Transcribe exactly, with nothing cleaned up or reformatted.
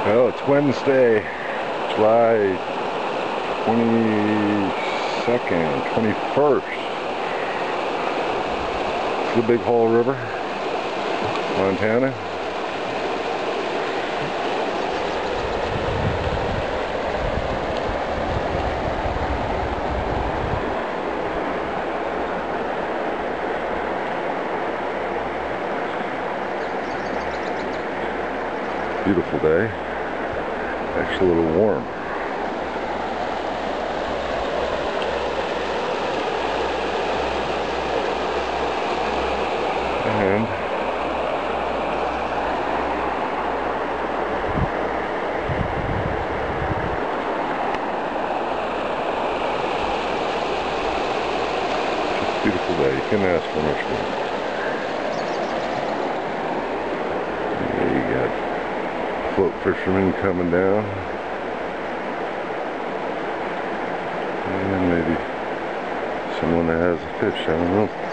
Well, it's Wednesday, July twenty-second, twenty-first. It's the Big Hole River, Montana. Beautiful day. Actually a little warm. And just a beautiful day. You couldn't ask for much more. Yeah, you got float fishermen coming down, and maybe someone that has a fish, I don't know.